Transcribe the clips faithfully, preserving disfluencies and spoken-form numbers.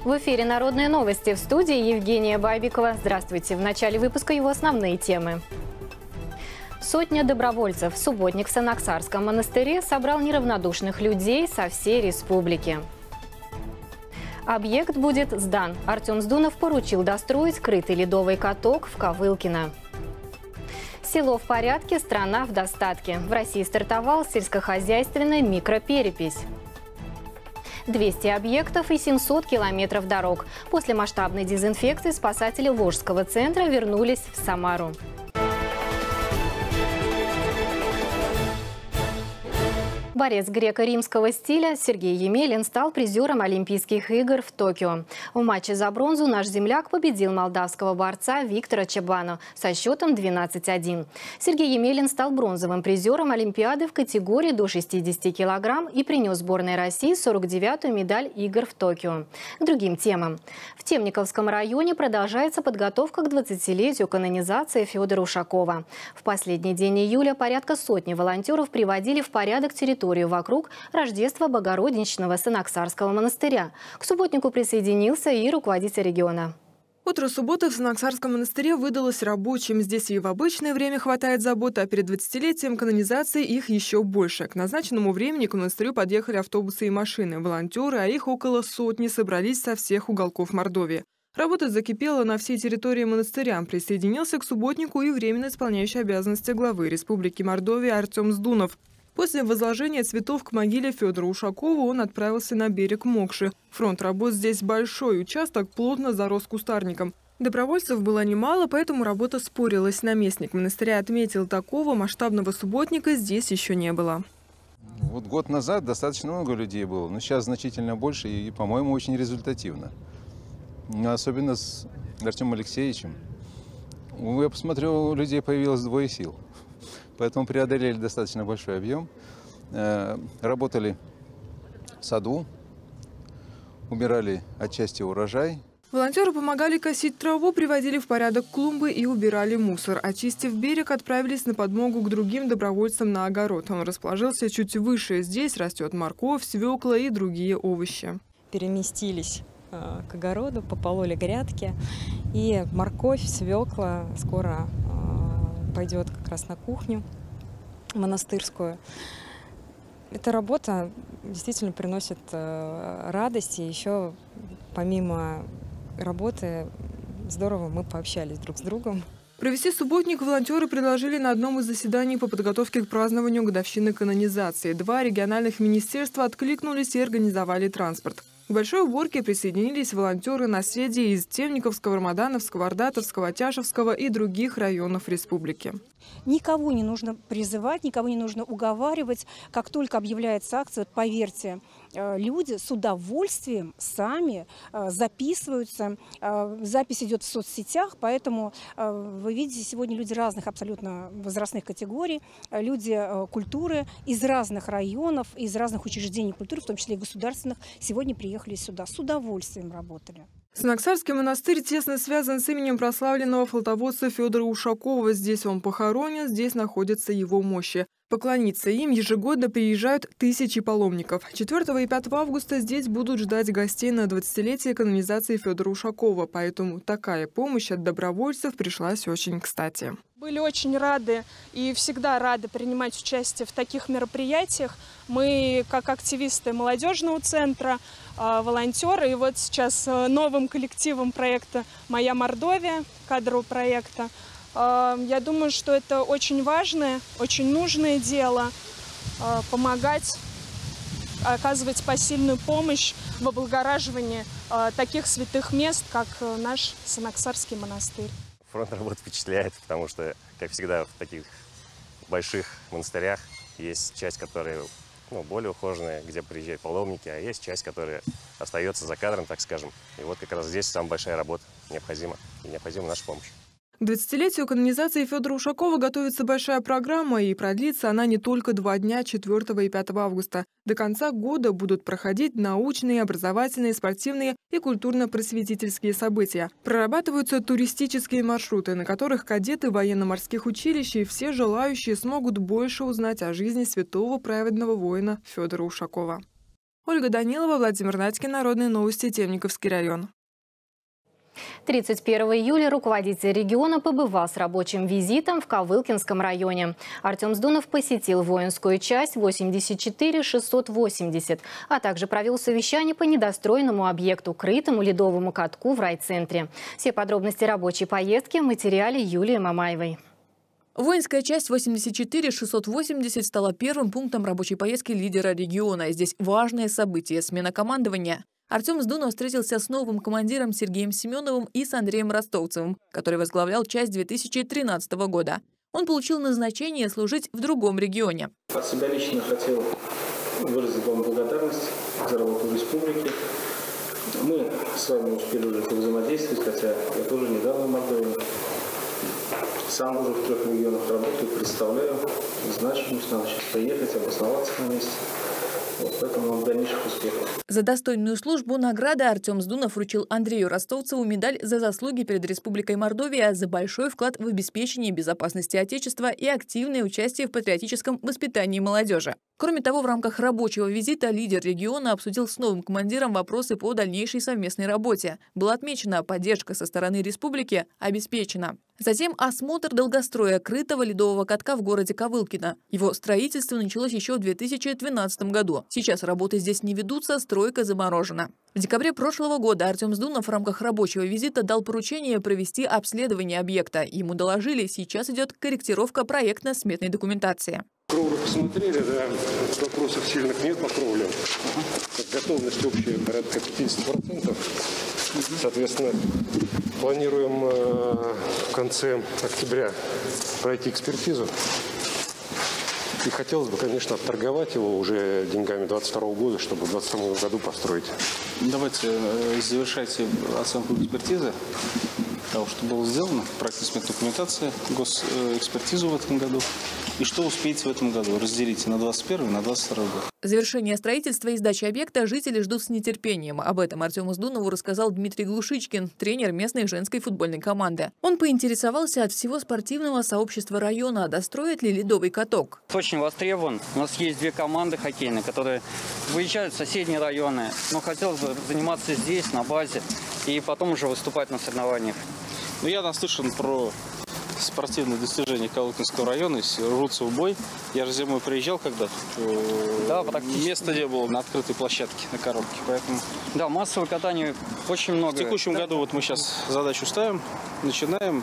В эфире «Народные новости», в студии Евгения Бабикова. Здравствуйте. В начале выпуска его основные темы. Сотня добровольцев. Субботник в Санаксарском монастыре собрал неравнодушных людей со всей республики. Объект будет сдан. Артем Сдунов поручил достроить крытый ледовый каток в Ковылкино. Село в порядке, страна в достатке. В России стартовал сельскохозяйственная микроперепись. двести объектов и семьсот километров дорог. После масштабной дезинфекции спасатели Волжского центра вернулись в Самару. Борец греко-римского стиля Сергей Емелин стал призером Олимпийских игр в Токио. В матче за бронзу наш земляк победил молдавского борца Виктора Чебану со счетом двенадцать один. Сергей Емелин стал бронзовым призером Олимпиады в категории до шестидесяти килограмм и принес сборной России сорок девятую медаль игр в Токио. К другим темам. В Темниковском районе продолжается подготовка к двадцатилетию канонизации Федора Ушакова. В последний день июля порядка сотни волонтеров приводили в порядок территорию вокруг Рождества Богородичного Санаксарского монастыря. К субботнику присоединился и руководитель региона. Утро субботы в Санаксарском монастыре выдалось рабочим. Здесь и в обычное время хватает заботы, а перед двадцатилетием канонизации их еще больше. К назначенному времени к монастырю подъехали автобусы и машины. Волонтеры, а их около сотни, собрались со всех уголков Мордовии. Работа закипела на всей территории монастыря. Присоединился к субботнику и временно исполняющий обязанности главы Республики Мордовия Артем Сдунов. После возложения цветов к могиле Федора Ушакова он отправился на берег Мокши. Фронт работ здесь большой, участок плотно зарос кустарником. Добровольцев было немало, поэтому работа спорилась. Наместник монастыря отметил, такого масштабного субботника здесь еще не было. Вот год назад достаточно много людей было, но сейчас значительно больше и, по-моему, очень результативно. Особенно с Артемом Алексеевичем. Я посмотрел, у людей появилось двое сил. Поэтому преодолели достаточно большой объем. Работали в саду, убирали отчасти урожай. Волонтеры помогали косить траву, приводили в порядок клумбы и убирали мусор. Очистив берег, отправились на подмогу к другим добровольцам на огород. Он расположился чуть выше. Здесь растет морковь, свекла и другие овощи. Переместились к огороду, попололи грядки. И морковь, свекла скоро пойдет как раз на кухню монастырскую. Эта работа действительно приносит радость. И еще помимо работы здорово мы пообщались друг с другом. Провести субботник волонтеры предложили на одном из заседаний по подготовке к празднованию годовщины канонизации. Два региональных министерства откликнулись и организовали транспорт. К большой уборке присоединились волонтеры наследия из Темниковского, Рамадановского, Ардатовского, Тяшевского и других районов республики. Никого не нужно призывать, никого не нужно уговаривать. Как только объявляется акция, вот поверьте, люди с удовольствием сами записываются. Запись идет в соцсетях, поэтому вы видите, сегодня люди разных абсолютно возрастных категорий, люди культуры из разных районов, из разных учреждений культуры, в том числе и государственных, сегодня приехали сюда, с удовольствием работали. Санаксарский монастырь тесно связан с именем прославленного флотоводца Федора Ушакова. Здесь он похоронен, здесь находятся его мощи. Поклониться им ежегодно приезжают тысячи паломников. четвёртого и пятого августа здесь будут ждать гостей на двадцатилетие канонизации Федора Ушакова. Поэтому такая помощь от добровольцев пришлась очень кстати. Были очень рады и всегда рады принимать участие в таких мероприятиях. Мы, как активисты молодежного центра, волонтеры, и вот сейчас новым коллективом проекта «Моя Мордовия», кадрового проекта, я думаю, что это очень важное, очень нужное дело – помогать, оказывать посильную помощь в облагораживании таких святых мест, как наш Санаксарский монастырь. Фронт работы впечатляет, потому что, как всегда, в таких больших монастырях есть часть, которая ну, более ухоженная, где приезжают паломники, а есть часть, которая остается за кадром, так скажем. И вот как раз здесь самая большая работа необходима, и необходима наша помощь. К двадцатилетию канонизации Федора Ушакова готовится большая программа, и продлится она не только два дня, четвёртого и пятого августа. До конца года будут проходить научные, образовательные, спортивные и культурно-просветительские события. Прорабатываются туристические маршруты, на которых кадеты военно-морских училищ и все желающие смогут больше узнать о жизни святого праведного воина Федора Ушакова. Ольга Данилова, Владимир Надькин, Народные новости, Темниковский район. тридцать первого июля руководитель региона побывал с рабочим визитом в Ковылкинском районе. Артем Сдунов посетил воинскую часть восемьдесят четыре шестьсот восемьдесят, а также провел совещание по недостроенному объекту, крытому ледовому катку в райцентре. Все подробности рабочей поездки в материале Юлии Мамаевой. Воинская часть восемьдесят четыре шестьсот восемьдесят стала первым пунктом рабочей поездки лидера региона. Здесь важное событие – смена командования. Артем Сдунов встретился с новым командиром Сергеем Семеновым и с Андреем Ростовцевым, который возглавлял часть две тысячи тринадцатого года. Он получил назначение служить в другом регионе. От себя лично хотел выразить вам благодарность за работу в республике. Мы с вами успели уже взаимодействовать, хотя я тоже недавно в Мордовии. Сам уже в трех регионах работаю, представляю значимость, надо сейчас приехать, обосноваться на месте. Вот, поэтому дальнейших успехов. За достойную службу награды Артем Сдунов вручил Андрею Ростовцеву медаль за заслуги перед Республикой Мордовия за большой вклад в обеспечение безопасности Отечества и активное участие в патриотическом воспитании молодежи. Кроме того, в рамках рабочего визита лидер региона обсудил с новым командиром вопросы по дальнейшей совместной работе. Была отмечена, поддержка со стороны республики обеспечена. Затем осмотр долгостроя крытого ледового катка в городе Ковылкино. Его строительство началось еще в две тысячи двенадцатом году. Сейчас работы здесь не ведутся, стройка заморожена. В декабре прошлого года Артем Сдунов в рамках рабочего визита дал поручение провести обследование объекта. Ему доложили, сейчас идет корректировка проектно-сметной документации. Кровлю посмотрели, да, вопросов сильных нет по кровле. Готовность общая порядка пятьдесят процентов. Соответственно, планируем в конце октября пройти экспертизу. И хотелось бы, конечно, отторговать его уже деньгами двадцать второго года, чтобы в двадцать втором году построить. Давайте завершайте оценку экспертизы того, что было сделано, проектно-сметная документация, госэкспертизу в этом году. И что успеете в этом году? Разделите на двадцать первый, на двадцать второй год. Завершение строительства и сдачи объекта жители ждут с нетерпением. Об этом Артему Сдунову рассказал Дмитрий Глушичкин, тренер местной женской футбольной команды. Он поинтересовался от всего спортивного сообщества района, достроит ли ледовый каток. Очень востребован. У нас есть две команды хоккейные, которые выезжают в соседние районы. Но хотелось бы заниматься здесь, на базе, и потом уже выступать на соревнованиях. Ну, я наслышан про спортивные достижения Ковылкинского района, рвутся в бой. Я же зимой приезжал когда-то. Да, практически. Место не было на открытой площадке, на коробке. Поэтому... Да, массовое катание очень много. В текущем да. году вот мы сейчас задачу ставим, начинаем.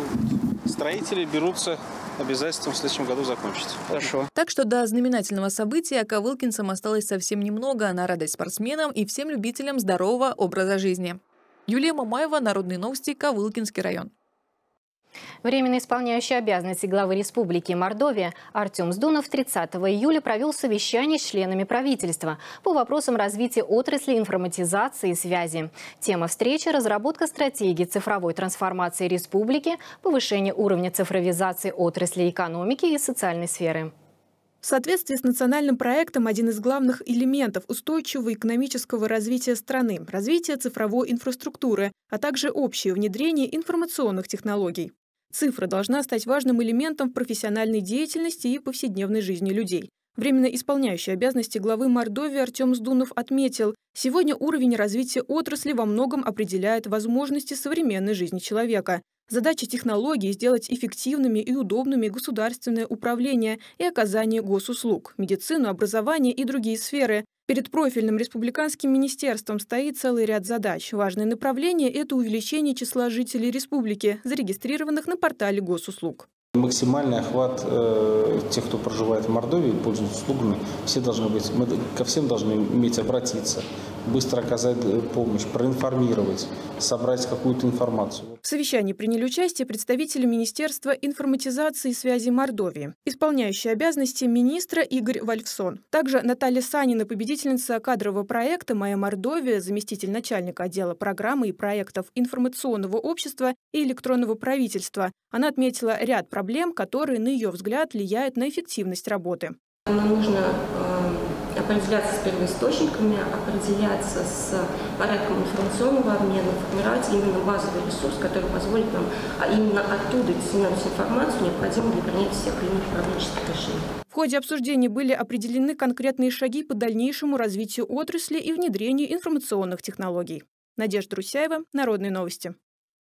И строители берутся обязательством в следующем году закончить. Хорошо. Так что до знаменательного события ковылкинцам осталось совсем немного, на радость спортсменам и всем любителям здорового образа жизни. Юлия Мамаева, Народные новости, Ковылкинский район. Временно исполняющий обязанности главы Республики Мордовия Артем Сдунов тридцатого июля провел совещание с членами правительства по вопросам развития отрасли информатизации и связи. Тема встречи – разработка стратегии цифровой трансформации республики, повышение уровня цифровизации отрасли экономики и социальной сферы. В соответствии с национальным проектом один из главных элементов устойчивого экономического развития страны – развитие цифровой инфраструктуры, а также общее внедрение информационных технологий. Цифра должна стать важным элементом в профессиональной деятельности и повседневной жизни людей. Временно исполняющий обязанности главы Мордовии Артем Сдунов отметил, сегодня уровень развития отрасли во многом определяет возможности современной жизни человека. Задача технологий – сделать эффективными и удобными государственное управление и оказание госуслуг, медицину, образование и другие сферы. Перед профильным республиканским министерством стоит целый ряд задач. Важное направление – это увеличение числа жителей республики, зарегистрированных на портале госуслуг. Максимальный охват э, тех, кто проживает в Мордовии, пользуются услугами, все должны быть, мы ко всем должны уметь обратиться, быстро оказать помощь, проинформировать, собрать какую-то информацию. В совещании приняли участие представители Министерства информатизации и связи Мордовии, исполняющий обязанности министра Игорь Вальфсон. Также Наталья Санина, победительница кадрового проекта «Моя Мордовия», заместитель начальника отдела программы и проектов информационного общества и электронного правительства. Она отметила ряд проблем, которые, на ее взгляд, влияют на эффективность работы. Нам нужно э, определяться с первоисточниками, определяться с порядком информационного обмена, формировать именно базовый ресурс, который позволит нам а именно оттуда disseminировать информацию, необходимую для принятия всех или иных управленческих решений. В ходе обсуждения были определены конкретные шаги по дальнейшему развитию отрасли и внедрению информационных технологий. Надежда Русяева, Народные новости.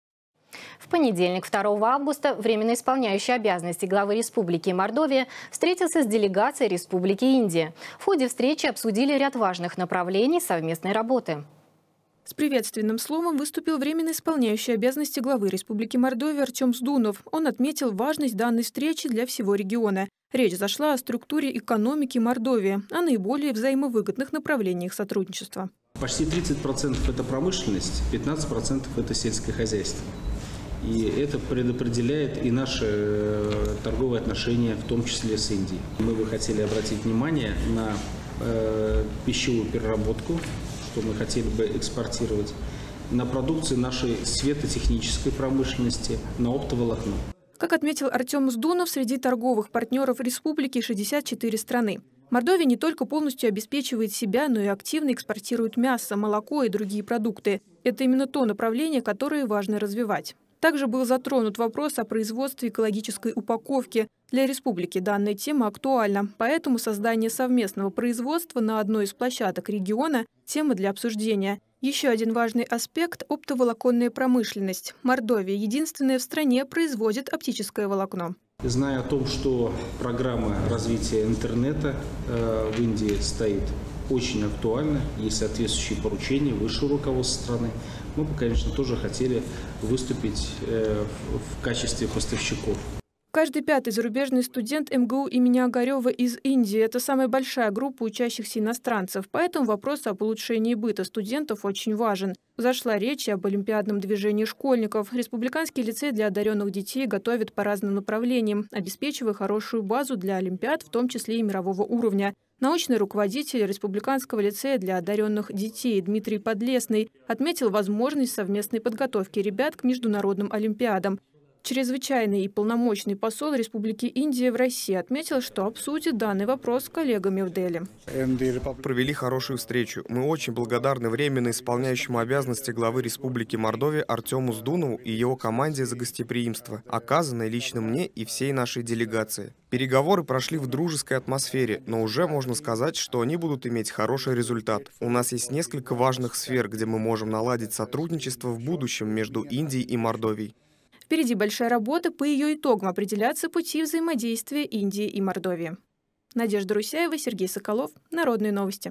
В понедельник, второго августа, временно исполняющий обязанности главы Республики Мордовия встретился с делегацией Республики Индия. В ходе встречи обсудили ряд важных направлений совместной работы. С приветственным словом выступил временно исполняющий обязанности главы Республики Мордовия Артем Сдунов. Он отметил важность данной встречи для всего региона. Речь зашла о структуре экономики Мордовии, о наиболее взаимовыгодных направлениях сотрудничества. Почти тридцать процентов это промышленность, пятнадцать процентов это сельское хозяйство. И это предопределяет и наши торговые отношения, в том числе с Индией. Мы бы хотели обратить внимание на э, пищевую переработку, что мы хотели бы экспортировать, на продукции нашей светотехнической промышленности, на оптоволокно. Как отметил Артем Сдунов, среди торговых партнеров республики шестьдесят четыре страны. Мордовия не только полностью обеспечивает себя, но и активно экспортирует мясо, молоко и другие продукты. Это именно то направление, которое важно развивать. Также был затронут вопрос о производстве экологической упаковки. Для республики данная тема актуальна, поэтому создание совместного производства на одной из площадок региона – тема для обсуждения. Еще один важный аспект – оптоволоконная промышленность. Мордовия единственная в стране производит оптическое волокно. Зная о том, что программа развития интернета э, в Индии стоит очень актуально, есть соответствующие поручения высшего руководства страны, мы бы, конечно, тоже хотели выступить э, в, в качестве поставщиков. Каждый пятый зарубежный студент эм гэ у имени Огарева из Индии. Это самая большая группа учащихся иностранцев. Поэтому вопрос об улучшении быта студентов очень важен. Зашла речь об олимпиадном движении школьников. Республиканский лицей для одаренных детей готовит по разным направлениям, обеспечивая хорошую базу для олимпиад, в том числе и мирового уровня. Научный руководитель Республиканского лицея для одаренных детей Дмитрий Подлесный отметил возможность совместной подготовки ребят к международным олимпиадам. Чрезвычайный и полномочный посол Республики Индия в России отметил, что обсудит данный вопрос с коллегами в Дели. Провели хорошую встречу. Мы очень благодарны временно исполняющему обязанности главы Республики Мордовия Артему Сдунову и его команде за гостеприимство, оказанное лично мне и всей нашей делегации. Переговоры прошли в дружеской атмосфере, но уже можно сказать, что они будут иметь хороший результат. У нас есть несколько важных сфер, где мы можем наладить сотрудничество в будущем между Индией и Мордовией. Впереди большая работа, по ее итогам определяться пути взаимодействия Индии и Мордовии. Надежда Русяева, Сергей Соколов, Народные новости.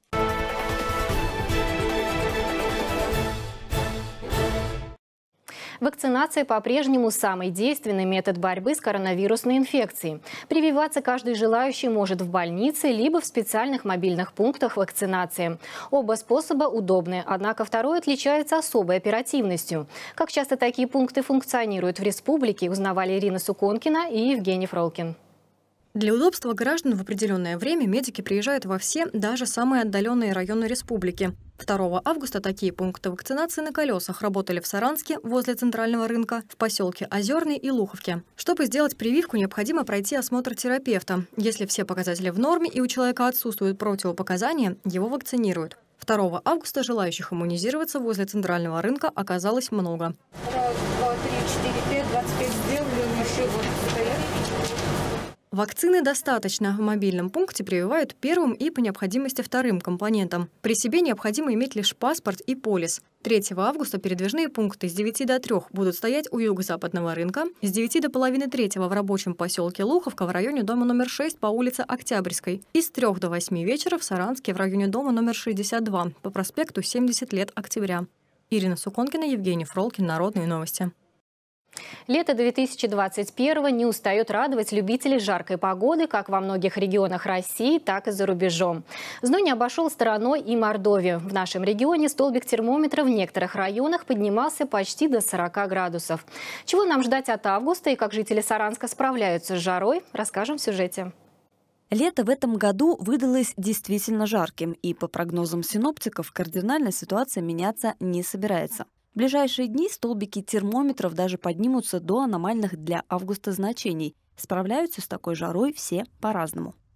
Вакцинация по-прежнему самый действенный метод борьбы с коронавирусной инфекцией. Прививаться каждый желающий может в больнице либо в специальных мобильных пунктах вакцинации. Оба способа удобны, однако второй отличается особой оперативностью. Как часто такие пункты функционируют в республике, узнавали Ирина Суконкина и Евгений Фролкин. Для удобства граждан в определенное время медики приезжают во все, даже самые отдаленные районы республики. второго августа такие пункты вакцинации на колесах работали в Саранске, возле центрального рынка, в поселке Озерный и Луховке. Чтобы сделать прививку, необходимо пройти осмотр терапевта. Если все показатели в норме и у человека отсутствуют противопоказания, его вакцинируют. второго августа желающих иммунизироваться возле центрального рынка оказалось много. Раз, два, три, четыре, пять, двадцать пять сделали, еще вот стоят. Вакцины достаточно. В мобильном пункте прививают первым и по необходимости вторым компонентом. При себе необходимо иметь лишь паспорт и полис. третьего августа передвижные пункты с девяти до трёх будут стоять у юго-западного рынка, с девяти до половины третьего в рабочем поселке Луховка в районе дома номер шесть по улице Октябрьской и с трёх до восьми вечера в Саранске в районе дома номер шестьдесят два по проспекту семьдесят лет Октября. Ирина Суконкина, Евгений Фролкин, Народные новости. Лето две тысячи двадцать первого не устает радовать любителей жаркой погоды как во многих регионах России, так и за рубежом. Зной не обошел стороной и Мордовию. В нашем регионе столбик термометра в некоторых районах поднимался почти до сорока градусов. Чего нам ждать от августа и как жители Саранска справляются с жарой, расскажем в сюжете. Лето в этом году выдалось действительно жарким, и по прогнозам синоптиков кардинально ситуация меняться не собирается. В ближайшие дни столбики термометров даже поднимутся до аномальных для августа значений. Справляются с такой жарой все по-разному.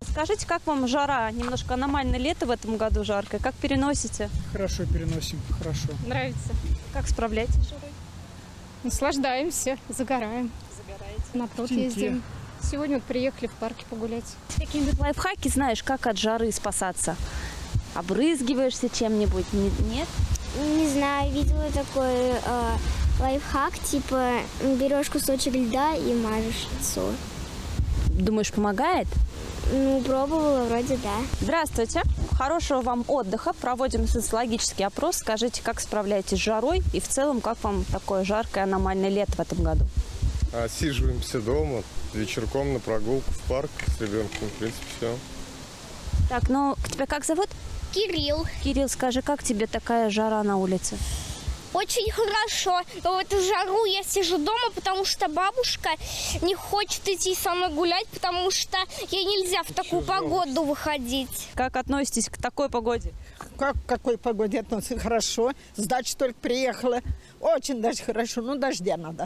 Скажите, как вам жара? Немножко аномальное лето в этом году жаркое. Как переносите? Хорошо переносим, хорошо. Нравится. Как справляетесь с жарой? Наслаждаемся, загораем. Загораете? На пруд ездим. Сегодня вот приехали в парке погулять. Какие-нибудь лайфхаки знаешь, как от жары спасаться? Обрызгиваешься чем-нибудь? Нет? Не знаю, видела такой э, лайфхак, типа берешь кусочек льда и мажешь лицо. Думаешь, помогает? Ну, пробовала, вроде да. Здравствуйте. Хорошего вам отдыха. Проводим социологический опрос. Скажите, как справляетесь с жарой и в целом, как вам такое жаркое аномальное лето в этом году? Отсиживаемся дома, вечерком на прогулку в парк с ребенком, в принципе, все. Так, ну, тебя как зовут? Кирилл. Кирилл, скажи, как тебе такая жара на улице? Очень хорошо. Но в эту жару я сижу дома, потому что бабушка не хочет идти со мной гулять, потому что ей нельзя в такую погоду выходить. Как относитесь к такой погоде? Как к какой погоде относится? Хорошо. С дачи только приехала. Очень даже хорошо. Ну, дождя надо.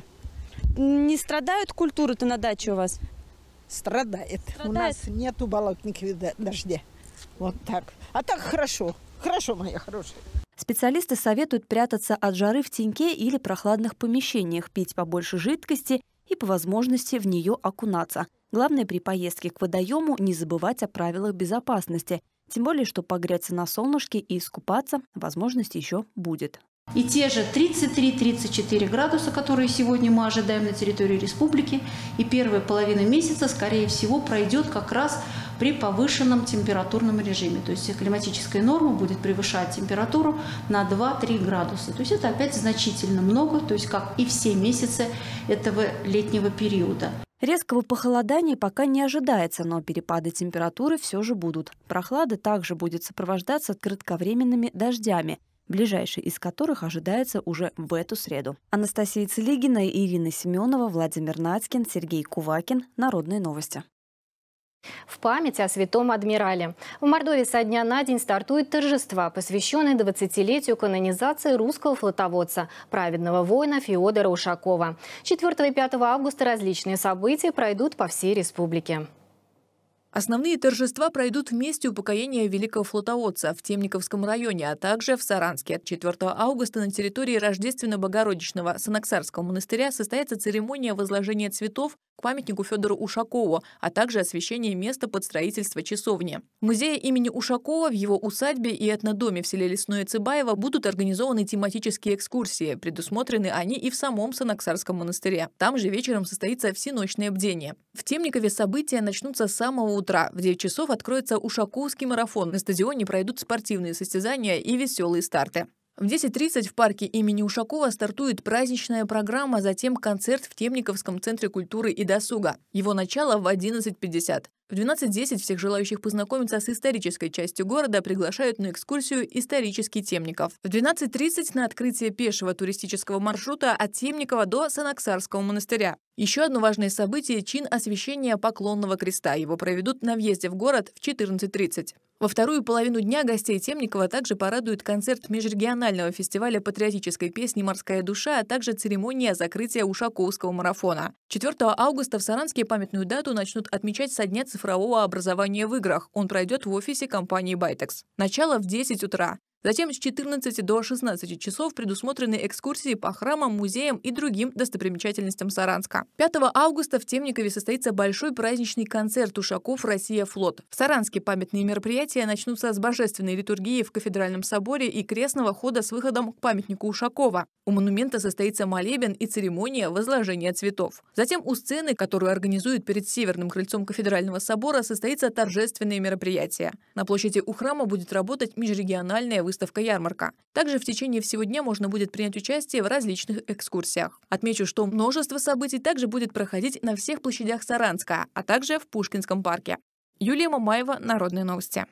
Не страдают культуры-то на даче у вас? Страдает. Страдает. У нас нету болотников дождя. Вот так. А так хорошо. Хорошо, моя хорошая. Специалисты советуют прятаться от жары в теньке или прохладных помещениях, пить побольше жидкости и по возможности в нее окунаться. Главное при поездке к водоему не забывать о правилах безопасности. Тем более, что погреться на солнышке и искупаться возможность еще будет. И те же тридцать три — тридцать четыре градуса, которые сегодня мы ожидаем на территории республики, и первая половина месяца, скорее всего, пройдет как раз при повышенном температурном режиме. То есть климатическая норма будет превышать температуру на два-три градуса. То есть это опять значительно много, то есть как и все месяцы этого летнего периода. Резкого похолодания пока не ожидается, но перепады температуры все же будут. Прохлада также будет сопровождаться кратковременными дождями, ближайший из которых ожидается уже в эту среду. Анастасия Целигина, Ирина Семенова, Владимир Нацкин, Сергей Кувакин. Народные новости. В память о святом адмирале. В Мордовии со дня на день стартуют торжества, посвященные двадцатилетию канонизации русского флотоводца, праведного воина Феодора Ушакова. четвёртого и пятого августа различные события пройдут по всей республике. Основные торжества пройдут в месте упокоения великого флотоводца в Темниковском районе, а также в Саранске. четвёртого августа на территории Рождественно-Богородичного Санаксарского монастыря состоится церемония возложения цветов к памятнику Федору Ушакову, а также освящение места под строительство часовни. В музее имени Ушакова, в его усадьбе и этнодоме в селе Лесное Цыбаево будут организованы тематические экскурсии. Предусмотрены они и в самом Санаксарском монастыре. Там же вечером состоится всеночное бдение. В Темникове события начнутся с самого утра. В девять часов откроется Ушаковский марафон. На стадионе пройдут спортивные состязания и веселые старты. В десять тридцать в парке имени Ушакова стартует праздничная программа, затем концерт в Темниковском центре культуры и досуга. Его начало в одиннадцать пятьдесят. В двенадцать десять всех желающих познакомиться с исторической частью города приглашают на экскурсию «Исторический Темников». В двенадцать тридцать на открытие пешего туристического маршрута от Темникова до Санаксарского монастыря. Еще одно важное событие – чин освящения Поклонного креста. Его проведут на въезде в город в четырнадцать тридцать. Во вторую половину дня гостей Темникова также порадует концерт межрегионального фестиваля патриотической песни «Морская душа», а также церемония закрытия Ушаковского марафона. четвёртого августа в Саранске памятную дату начнут отмечать со дня цифрового образования в играх. Он пройдет в офисе компании «Байтекс». Начало в десять утра. Затем с четырнадцати до шестнадцати часов предусмотрены экскурсии по храмам, музеям и другим достопримечательностям Саранска. пятого августа в Темникове состоится большой праздничный концерт «Ушаков. Россия. Флот». В Саранске памятные мероприятия начнутся с божественной литургии в Кафедральном соборе и крестного хода с выходом к памятнику Ушакова. У монумента состоится молебен и церемония возложения цветов. Затем у сцены, которую организуют перед северным крыльцом Кафедрального собора, состоится торжественное мероприятие. На площади у храма будет работать межрегиональная выставка. Выставка-ярмарка. Также в течение всего дня можно будет принять участие в различных экскурсиях. Отмечу, что множество событий также будет проходить на всех площадях Саранска, а также в Пушкинском парке. Юлия Мамаева, Народные новости.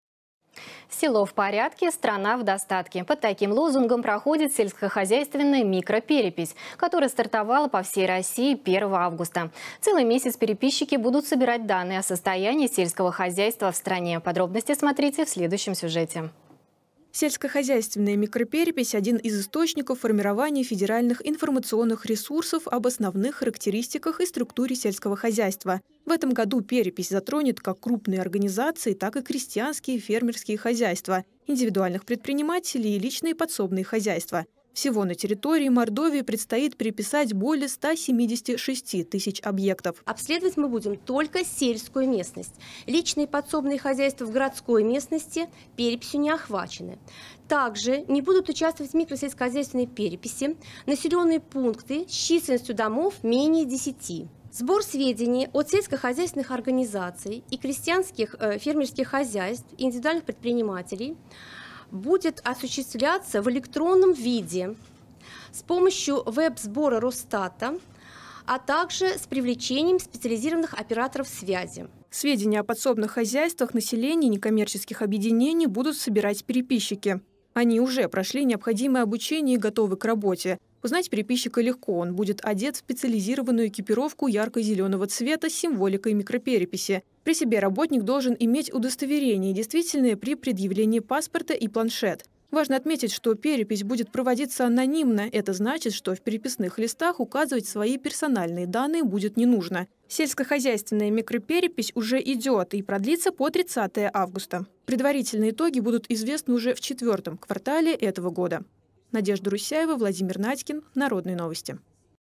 Село в порядке, страна в достатке. Под таким лозунгом проходит сельскохозяйственная микроперепись, которая стартовала по всей России первого августа. Целый месяц переписчики будут собирать данные о состоянии сельского хозяйства в стране. Подробности смотрите в следующем сюжете. Сельскохозяйственная микроперепись – один из источников формирования федеральных информационных ресурсов об основных характеристиках и структуре сельского хозяйства. В этом году перепись затронет как крупные организации, так и крестьянские и фермерские хозяйства, индивидуальных предпринимателей и личные подсобные хозяйства. Всего на территории Мордовии предстоит переписать более ста семидесяти шести тысяч объектов. Обследовать мы будем только сельскую местность. Личные подсобные хозяйства в городской местности переписью не охвачены. Также не будут участвовать в микросельскохозяйственной переписи населенные пункты с численностью домов менее десяти. Сбор сведений от сельскохозяйственных организаций и крестьянских э, фермерских хозяйств, индивидуальных предпринимателей будет осуществляться в электронном виде с помощью веб-сбора Росстата, а также с привлечением специализированных операторов связи. Сведения о подсобных хозяйствах населения и некоммерческих объединений будут собирать переписчики. Они уже прошли необходимое обучение и готовы к работе. Узнать переписчика легко. Он будет одет в специализированную экипировку ярко-зеленого цвета с символикой микропереписи. При себе работник должен иметь удостоверение, действительное при предъявлении паспорта и планшет. Важно отметить, что перепись будет проводиться анонимно. Это значит, что в переписных листах указывать свои персональные данные будет не нужно. Сельскохозяйственная микроперепись уже идет и продлится по тридцатое августа. Предварительные итоги будут известны уже в четвертом квартале этого года. Надежда Русяева, Владимир Надькин. Народные новости.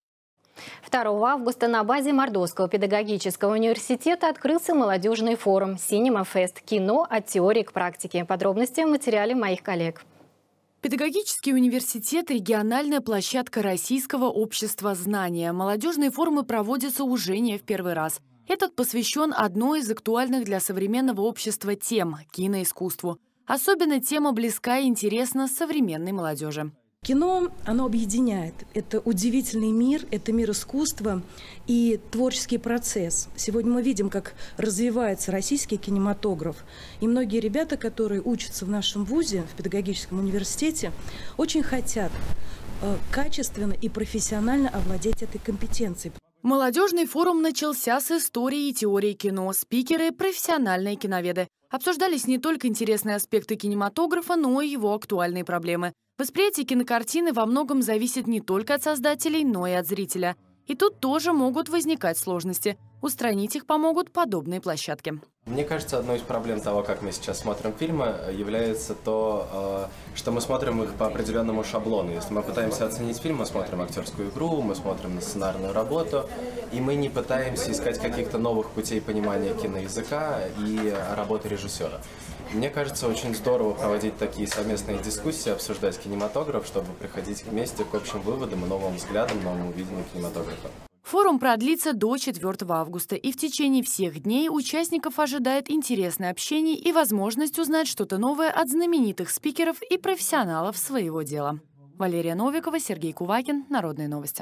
второго августа на базе Мордовского педагогического университета открылся молодежный форум «Синема Фест. Кино от теории к практике». Подробности в материале моих коллег. Педагогический университет – региональная площадка Российского общества знания. Молодежные форумы проводятся уже не в первый раз. Этот посвящен одной из актуальных для современного общества тем – киноискусству. Особенно тема близка и интересна современной молодежи. Кино, оно объединяет. Это удивительный мир, это мир искусства и творческий процесс. Сегодня мы видим, как развивается российский кинематограф. И многие ребята, которые учатся в нашем вузе, в педагогическом университете, очень хотят э, качественно и профессионально овладеть этой компетенцией. Молодежный форум начался с истории и теории кино. Спикеры – профессиональные киноведы. Обсуждались не только интересные аспекты кинематографа, но и его актуальные проблемы. Восприятие кинокартины во многом зависит не только от создателей, но и от зрителя. И тут тоже могут возникать сложности. Устранить их помогут подобные площадки. Мне кажется, одной из проблем того, как мы сейчас смотрим фильмы, является то, что мы смотрим их по определенному шаблону. Если мы пытаемся оценить фильм, мы смотрим актерскую игру, мы смотрим на сценарную работу, и мы не пытаемся искать каких-то новых путей понимания киноязыка и работы режиссера. Мне кажется, очень здорово проводить такие совместные дискуссии, обсуждать кинематограф, чтобы приходить вместе к общим выводам и новым взглядам, новому видению кинематографа. Форум продлится до четвёртого августа, и в течение всех дней участников ожидает интересное общение и возможность узнать что-то новое от знаменитых спикеров и профессионалов своего дела. Валерия Новикова, Сергей Кувакин. Народные новости.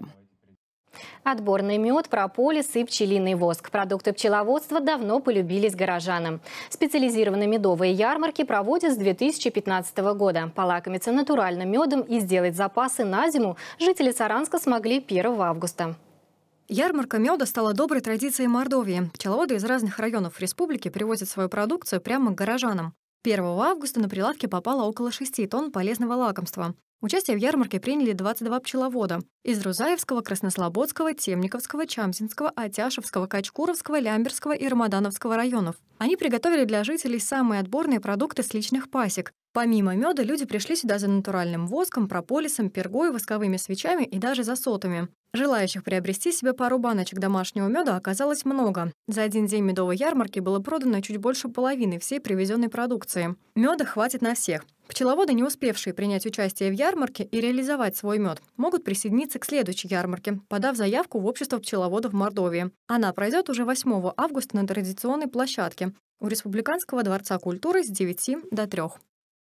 Отборный мед, прополис и пчелиный воск. Продукты пчеловодства давно полюбились горожанам. Специализированные медовые ярмарки проводят с две тысячи пятнадцатого года. Полакомиться натуральным медом и сделать запасы на зиму жители Саранска смогли первого августа. Ярмарка меда стала доброй традицией Мордовии. Пчеловоды из разных районов республики привозят свою продукцию прямо к горожанам. первого августа на прилавки попало около шести тонн полезного лакомства. Участие в ярмарке приняли двадцать два пчеловода из Рузаевского, Краснослободского, Темниковского, Чамзинского, Атяшевского, Качкуровского, Лямберского и Рамадановского районов. Они приготовили для жителей самые отборные продукты с личных пасек. Помимо меда, люди пришли сюда за натуральным воском, прополисом, пергой, восковыми свечами и даже за сотами. Желающих приобрести себе пару баночек домашнего меда оказалось много. За один день медовой ярмарки было продано чуть больше половины всей привезенной продукции. Меда хватит на всех. Пчеловоды, не успевшие принять участие в ярмарке и реализовать свой мед, могут присоединиться к следующей ярмарке, подав заявку в Общество пчеловодов Мордовии. Она пройдет уже восьмого августа на традиционной площадке у Республиканского дворца культуры с девяти до трёх.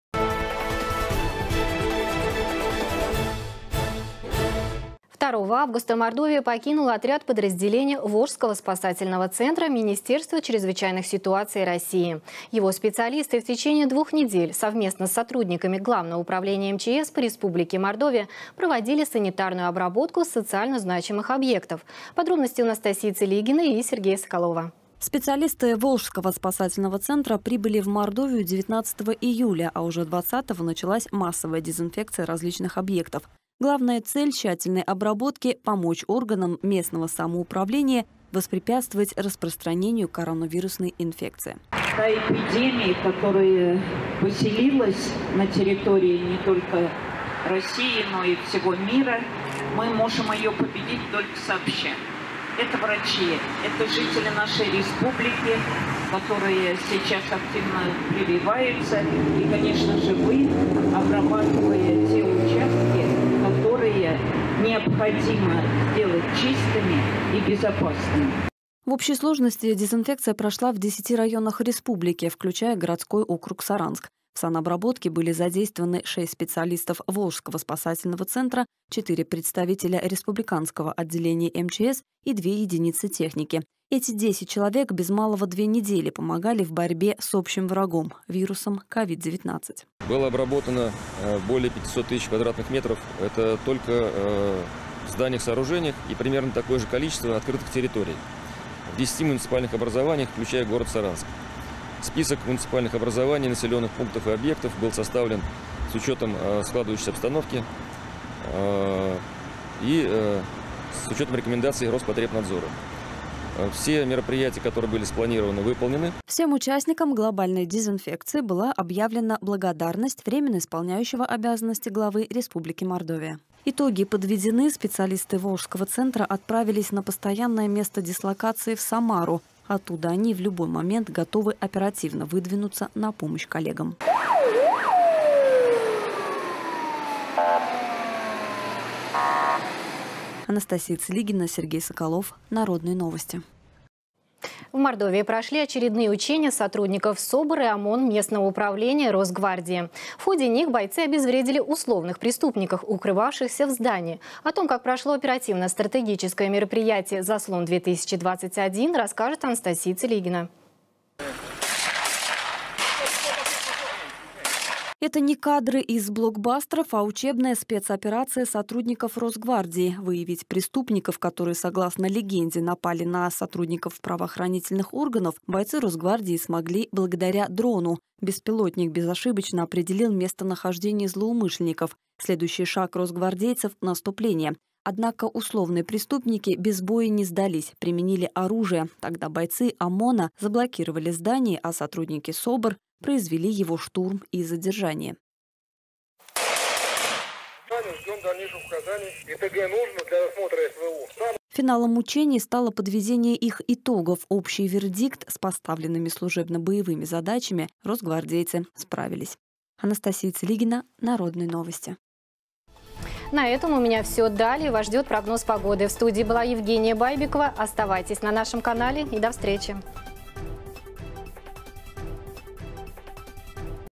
второго августа Мордовия покинула отряд подразделения Волжского спасательного центра Министерства чрезвычайных ситуаций России. Его специалисты в течение двух недель совместно с сотрудниками Главного управления эм че эс по Республике Мордовия проводили санитарную обработку социально значимых объектов. Подробности у Анастасии Целигиной и Сергея Соколова. Специалисты Волжского спасательного центра прибыли в Мордовию девятнадцатого июля, а уже двадцатого началась массовая дезинфекция различных объектов. Главная цель тщательной обработки – помочь органам местного самоуправления воспрепятствовать распространению коронавирусной инфекции. Та эпидемия, которая поселилась на территории не только России, но и всего мира, мы можем ее победить только сообща. Это врачи, это жители нашей республики, которые сейчас активно прививаются. И, конечно же, вы, обрабатывая те участки, которые необходимо сделать чистыми и безопасными. В общей сложности дезинфекция прошла в десяти районах республики, включая городской округ Саранск. В санобработке были задействованы шесть специалистов Волжского спасательного центра, четыре представителя республиканского отделения эм че эс и две единицы техники. Эти десять человек без малого две недели помогали в борьбе с общим врагом – вирусом ковид девятнадцать. Было обработано более пятисот тысяч квадратных метров. Это только в зданиях, сооружениях и примерно такое же количество открытых территорий. В десяти муниципальных образованиях, включая город Саранск. Список муниципальных образований, населенных пунктов и объектов был составлен с учетом э, складывающейся обстановки э, и э, с учетом рекомендаций Роспотребнадзора. Э, все мероприятия, которые были спланированы, выполнены. Всем участникам глобальной дезинфекции была объявлена благодарность временно исполняющего обязанности главы Республики Мордовия. Итоги подведены, специалисты Волжского центра отправились на постоянное место дислокации в Самару. Оттуда они в любой момент готовы оперативно выдвинуться на помощь коллегам. Анастасия Целигина, Сергей Соколов. Народные новости. В Мордовии прошли очередные учения сотрудников СОБР и ОМОН местного управления Росгвардии. В ходе них бойцы обезвредили условных преступников, укрывавшихся в здании. О том, как прошло оперативно-стратегическое мероприятие «Заслон-две тысячи двадцать один», расскажет Анастасия Целигина. Это не кадры из блокбастеров, а учебная спецоперация сотрудников Росгвардии. Выявить преступников, которые, согласно легенде, напали на сотрудников правоохранительных органов, бойцы Росгвардии смогли благодаря дрону. Беспилотник безошибочно определил местонахождение злоумышленников. Следующий шаг росгвардейцев – наступление. Однако условные преступники без боя не сдались, применили оружие. Тогда бойцы ОМОНа заблокировали здание, а сотрудники СОБР произвели его штурм и задержание. Финалом учений стало подведение их итогов. Общий вердикт: с поставленными служебно-боевыми задачами росгвардейцы справились. Анастасия Целигина, Народные новости. На этом у меня все. Далее вас ждет прогноз погоды. В студии была Евгения Байбекова. Оставайтесь на нашем канале и до встречи.